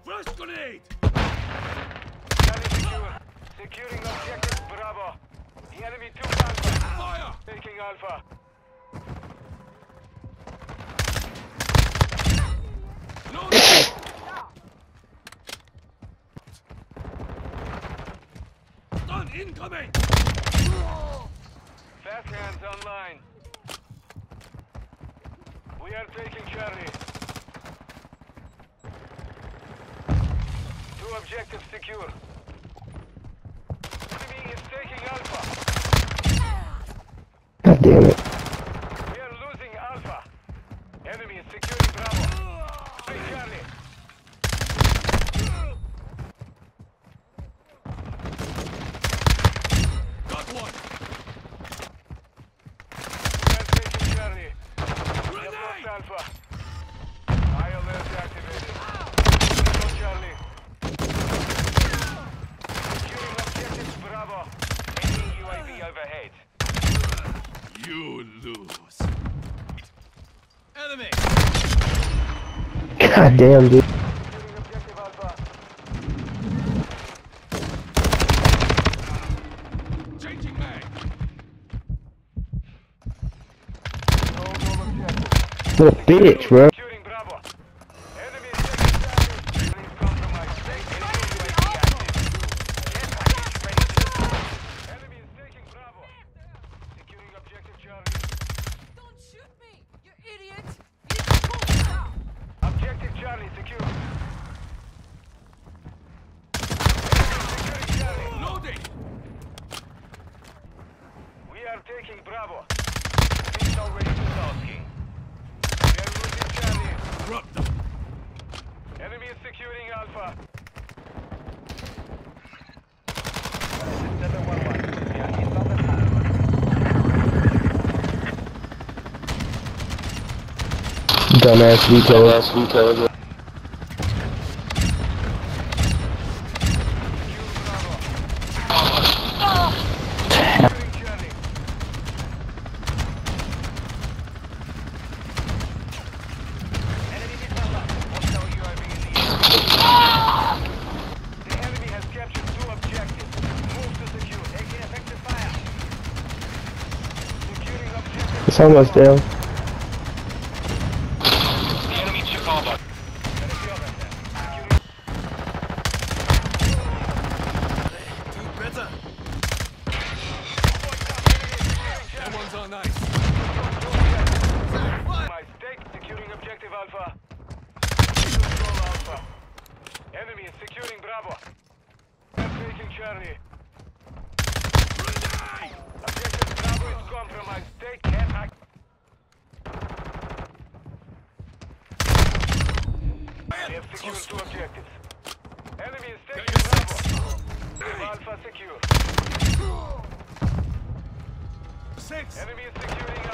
First grenade! Charlie secure. Securing objective Bravo. The enemy took Alpha. Fire! Taking Alpha. No! Stun incoming! Fast hands online. We are taking Charlie. 2 objectives secure. Enemy is taking Alpha. God damn it. We are losing Alpha. Enemy is securing Bravo. Take Charlie. Got one! We are taking Charlie. Grenade! Alpha. High alert activated. Go Charlie. Securing objectives Bravo. Enemy UAV overhead. You lose. Enemy! God damn, dude. Securing objective Alpha. Changing mag! Hold all objectives. What a bitch, bro. Securing Bravo. Enemy is taking Charlie. Please compromise. Enemy UAV active. Get package ready to deploy. Enemy is taking Bravo. Securing objective Charlie. Don't shoot me, you idiot! You pull down! Objective Charlie secure. Enemy securing Charlie. Loading! We are taking Bravo. Missile ready to tasking. We are losing Charlie. Drop them! Enemy is securing Alpha. Dumbass veto. Securing Charlie. Enemy missile up. Hostile UAV in the air. The enemy has captured 2 objectives. Move to secure. Taking effective fire. Securing objective. It's almost down. The enemy took over. Do better! That one's on ice! My stake securing objective Alpha. Control Alpha. Enemy is securing Bravo. I'm taking Charlie. Grenade! Objective Bravo is compromised. Take care. We have secured 2 objectives. Enemy is Got taking your Bravo. six! Alpha secure. 6! Enemy is securing